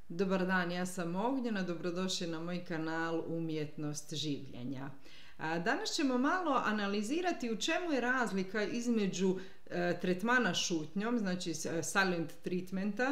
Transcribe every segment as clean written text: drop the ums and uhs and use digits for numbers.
Dobar dan, ja sam Ognjena, dobrodošli na moj kanal Umjetnost življenja. Danas ćemo malo analizirati u čemu je razlika između tretmana šutnjom, znači silent treatmenta,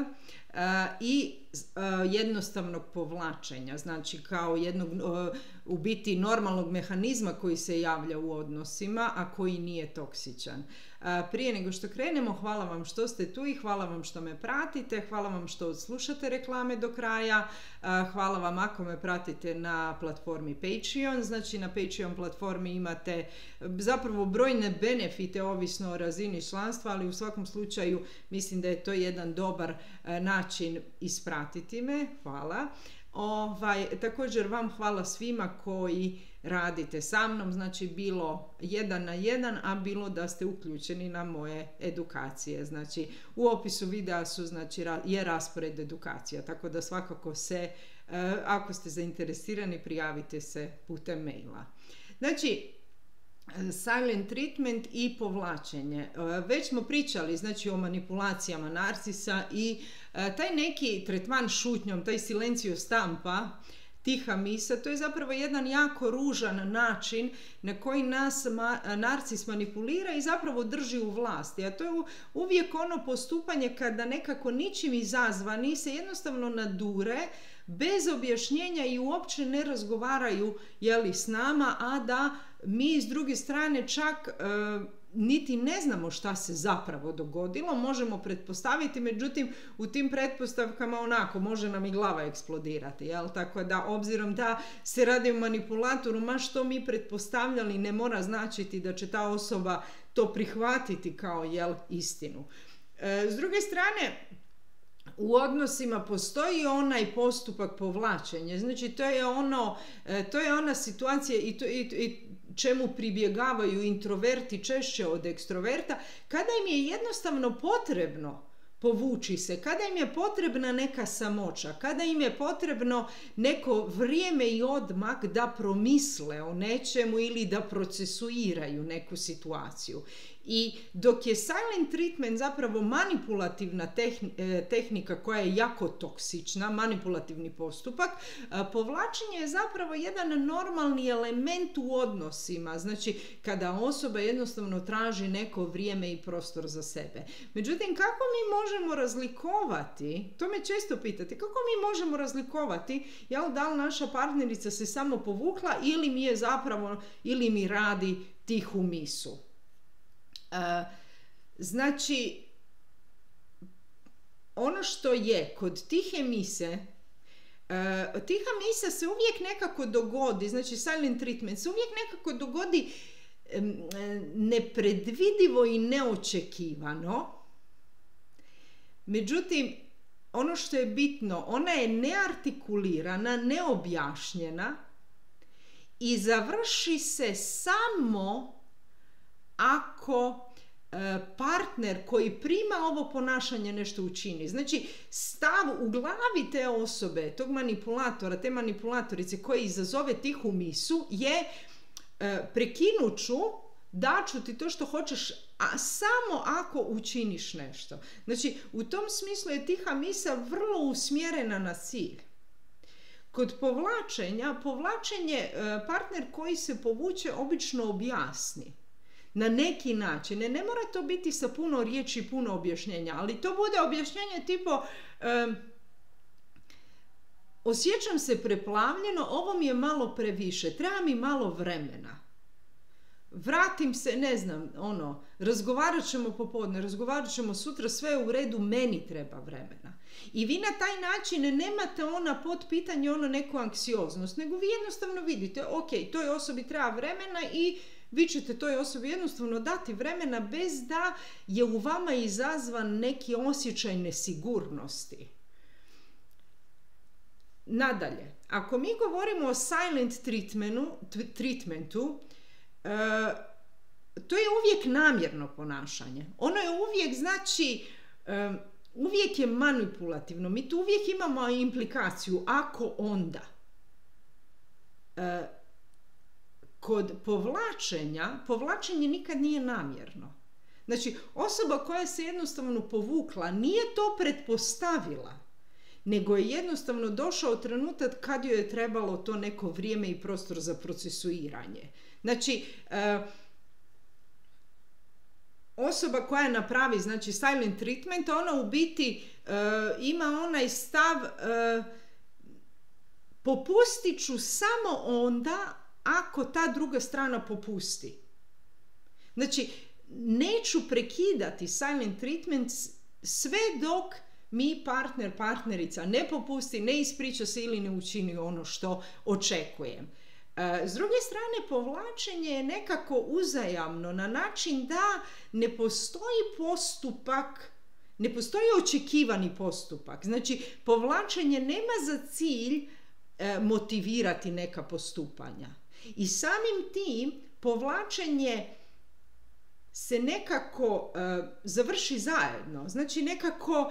i jednostavnog povlačenja, znači kao jednog u biti normalnog mehanizma koji se javlja u odnosima, a koji nije toksičan. Prije nego što krenemo, hvala vam što ste tu i hvala vam što me pratite, hvala vam što slušate reklame do kraja, hvala vam ako me pratite na platformi Patreon. Znači na Patreon platformi imate zapravo brojne benefite ovisno o razini članstva, ali u svakom slučaju mislim da je to jedan dobar način ispratiti me. Hvala. Također vam hvala svima koji radite sa mnom, znači bilo 1 na 1, a bilo da ste uključeni na moje edukacije. Znači u opisu videa je raspored edukacija, tako da svakako ako ste zainteresirani, prijavite se putem maila. Znači silent treatment i povlačenje. Već smo pričali znači o manipulacijama narcisa i taj neki tretman šutnjom, taj silencio stampa, tiha misa, to je zapravo jedan jako ružan način na koji nas narcis manipulira i zapravo drži u vlasti. A to je uvijek ono postupanje kada nekako ničim izazvani se jednostavno nadure bez objašnjenja i uopće ne razgovaraju s nama, a da mi s druge strane čak niti ne znamo šta se zapravo dogodilo, možemo pretpostaviti, međutim u tim pretpostavkama može nam i glava eksplodirati, tako da obzirom da se radi o manipulatoru, ma što mi pretpostavljali ne mora značiti da će ta osoba to prihvatiti kao istinu. S druge strane, u odnosima postoji onaj postupak povlačenja, znači to je ona situacija i čemu pribjegavaju introverti češće od ekstroverta, kada im je jednostavno potrebno povući se, kada im je potrebna neka samoća, kada im je potrebno neko vrijeme i odmak da promisle o nečemu ili da procesuiraju neku situaciju. I dok je silent treatment zapravo manipulativna tehnika koja je jako toksična, manipulativni postupak, povlačenje je zapravo jedan normalni element u odnosima, znači kada osoba jednostavno traži neko vrijeme i prostor za sebe. Međutim, kako mi možemo razlikovati, to me često pitate, kako mi možemo razlikovati da li naša partnerica se samo povukla ili mi radi tihu misu? Znači, ono što je kod tihe mise, tiha misa se uvijek nekako dogodi, znači silent treatment se uvijek nekako dogodi nepredvidivo i neočekivano. Međutim, ono što je bitno, ona je neartikulirana, neobjašnjena i završi se samo ako partner koji prima ovo ponašanje nešto učini. Znači, stav u glavi te osobe, tog manipulatora, te manipulatorice koji izazove tihu misu je prekinut ću, daću ti to što hoćeš, a samo ako učiniš nešto. Znači, u tom smislu je tiha misa vrlo usmjerena na cilj. Kod povlačenje partner koji se povuče obično objasni na neki način. Ne mora to biti sa puno riječi i puno objašnjenja, ali to bude objašnjenje tipo osjećam se preplavljeno, ovo mi je malo previše, treba mi malo vremena. Vratim se, ne znam, razgovarat ćemo popodne, razgovarat ćemo sutra, sve je u redu, meni treba vremena. I vi na taj način nemate potpitanje, neku anksioznost, nego vi jednostavno vidite, ok, toj osobi treba vremena i vi ćete toj osobi jednostavno dati vremena bez da je u vama izazvan neki osjećaj nesigurnosti. Nadalje, ako mi govorimo o silent treatmentu, to je uvijek namjerno ponašanje. Ono je uvijek, znači, uvijek je manipulativno. Mi tu uvijek imamo implikaciju ako onda. Kod povlačenje nikad nije namjerno. Znači, osoba koja se jednostavno povukla nije to pretpostavila, nego je jednostavno došao trenutak kad joj je trebalo to neko vrijeme i prostor za procesuiranje. Znači, osoba koja napravi, znači, silent treatment, ona u biti ima onaj stav popustit ću samo onda ako ta druga strana popusti. Znači, neću prekidati silent treatment sve dok mi partnerica ne popusti, ne ispriča se ili ne učini ono što očekujem. S druge strane, povlačenje je nekako uzajamno na način da ne postoji postupak, ne postoji očekivani postupak. Znači, povlačenje nema za cilj motivirati neka postupanja. I samim tim povlačenje se nekako završi zajedno. Znači, nekako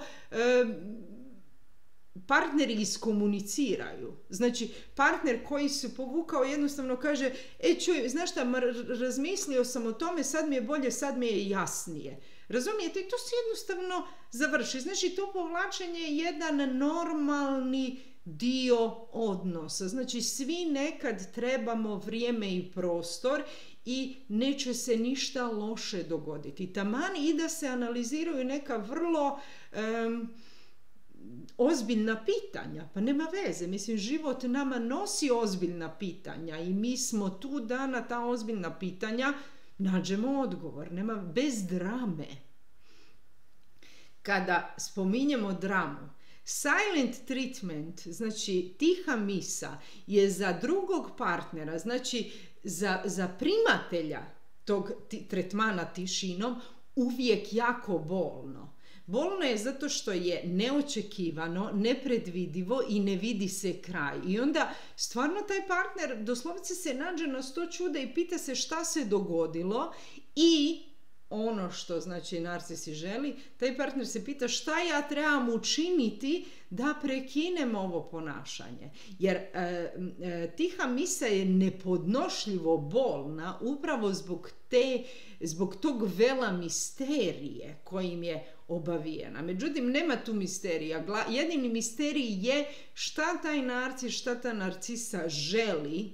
partneri iskomuniciraju. Znači, partner koji se povukao jednostavno kaže, čuj, znaš šta, razmislio sam o tome, sad mi je bolje, sad mi je jasnije. Razumijete? I to se jednostavno završi. Znači, to povlačenje je jedan normalni dio odnosa. Znači, svi nekad trebamo vrijeme i prostor i neće se ništa loše dogoditi. Taman i da se analiziraju neka vrlo ozbiljna pitanja. Pa nema veze. Mislim, život nama nosi ozbiljna pitanja i mi smo tu da na ta ozbiljna pitanja nađemo odgovor. Nema, bez drame. Kada spominjemo dramu, silent treatment, znači tiha misa, je za drugog partnera, znači za primatelja tog tretmana tišinom uvijek jako bolno. Bolno je zato što je neočekivano, nepredvidivo i ne vidi se kraj. I onda stvarno taj partner doslovce se nađe na 100 čuda i pita se šta se dogodilo i ono što, znači, narcis želi, taj partner se pita šta ja trebam učiniti da prekinem ovo ponašanje. Jer tiha misa je nepodnošljivo bolna upravo zbog tog vela misterije kojim je obavijena. Međutim, nema tu misterija. Jedini misterij je šta taj narcis, šta ta narcisa želi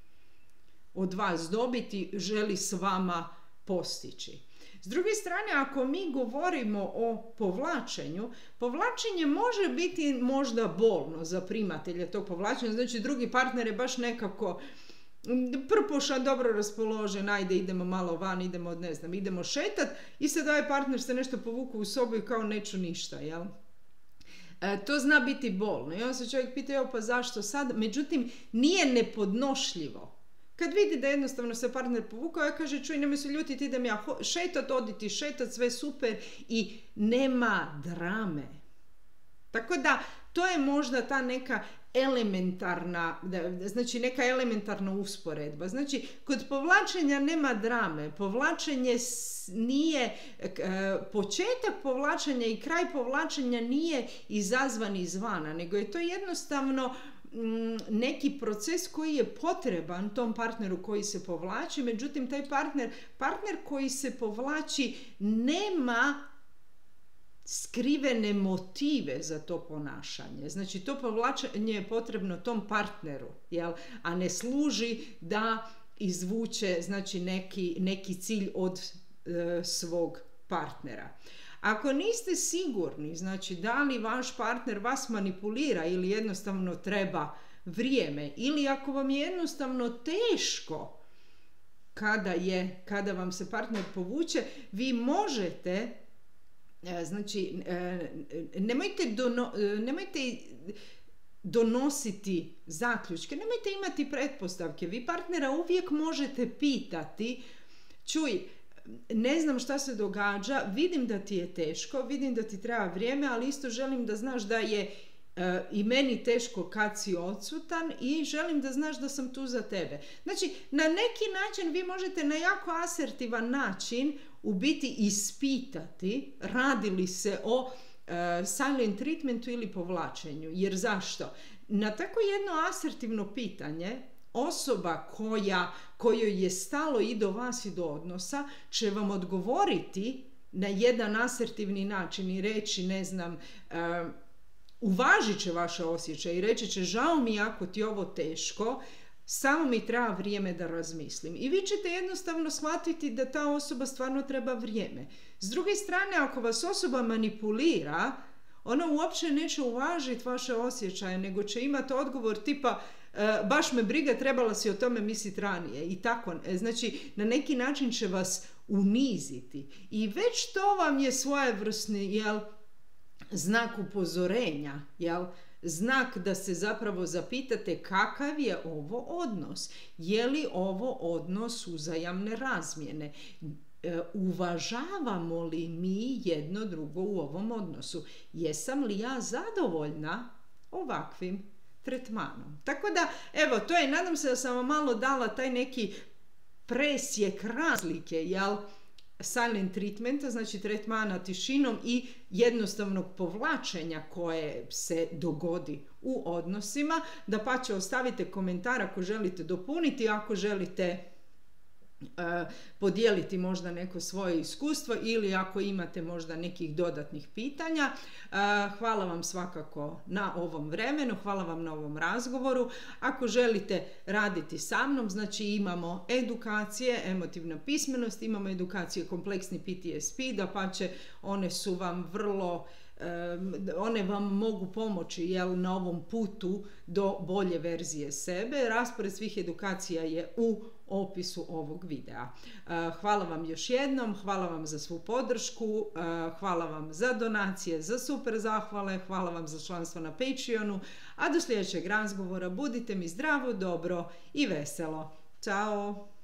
od vas dobiti, želi s vama postići. S druge strane, ako mi govorimo o povlačenju, povlačenje može biti možda bolno za primatelja tog povlačenja. Znači, drugi partner je baš nekako prpošan, dobro raspoložen, ajde idemo malo van, idemo šetat i sad ovaj partner se nešto povuku u sobu i kao neću ništa, jel? To zna biti bolno i onda se čovjek pita, pa zašto sad? Međutim, nije nepodnošljivo. Kad vidi da jednostavno se partner povukao, ja kaže, čuj, nemoj se ljutiti, idem ja šetat, oditi šetat, sve super i nema drame. Tako da, to je možda ta neka elementarna, znači neka elementarna usporedba. Znači, kod povlačenja nema drame. Povlačenje nije, početak povlačenja i kraj povlačenja nije izazvan izvana, nego je to jednostavno neki proces koji je potreban tom partneru koji se povlači. Međutim, taj partner koji se povlači nema skrivene motive za to ponašanje. Znači, to povlačenje je potrebno tom partneru, jel? A ne služi da izvuče, znači, neki cilj od svog partnera. Ako niste sigurni, znači, da li vaš partner vas manipulira ili jednostavno treba vrijeme, ili ako vam je jednostavno teško kada vam se partner povuče, vi možete, znači, nemojte donositi zaključke, nemojte imati pretpostavke. Vi partnera uvijek možete pitati, čuj, ne znam šta se događa, vidim da ti je teško, vidim da ti treba vrijeme, ali isto želim da znaš da je i meni teško kad si odsutan i želim da znaš da sam tu za tebe. Znači, na neki način vi možete na jako asertivan način u biti ispitati radi li se o silent treatmentu ili povlačenju. Jer zašto? Na tako jedno asertivno pitanje osoba kojoj je stalo i do vas i do odnosa će vam odgovoriti na jedan asertivni način i reći, ne znam, uvažit će vaše osjećaje i reći će žao mi ako ti je ovo teško, samo mi treba vrijeme da razmislim. I vi ćete jednostavno shvatiti da ta osoba stvarno treba vrijeme. S druge strane, ako vas osoba manipulira, ona uopće neće uvažiti vaše osjećaje, nego će imati odgovor tipa baš me briga, trebala si o tome misliti ranije i tako. Znači, na neki način će vas uniziti. I već to vam je svojevrsni, znak upozorenja, znak da se zapravo zapitate kakav je ovo odnos. Je li ovo odnos uzajamne razmjene? Uvažavamo li mi jedno drugo u ovom odnosu? Jesam li ja zadovoljna ovakvim tretmanom? Tako da, evo, to je, nadam se da sam vam malo dala taj neki presjek razlike, silent treatmenta, znači tretmana tišinom i jednostavnog povlačenja koje se dogodi u odnosima. Dapače, ostavite komentar ako želite dopuniti, ako želite podijeliti možda neko svoje iskustvo ili ako imate možda nekih dodatnih pitanja. Hvala vam svakako na ovom vremenu, hvala vam na ovom razgovoru. Ako želite raditi sa mnom, znači imamo edukacije, emotivna pismenost, imamo edukacije kompleksni PTSP, dapače one su vam vrlo one vam mogu pomoći na ovom putu do bolje verzije sebe. Raspored svih edukacija je u opisu ovog videa. Hvala vam još jednom, hvala vam za svu podršku, hvala vam za donacije, za super zahvale, hvala vam za članstvo na Patreonu, a do sljedećeg razgovora budite mi zdravo, dobro i veselo. Ćao!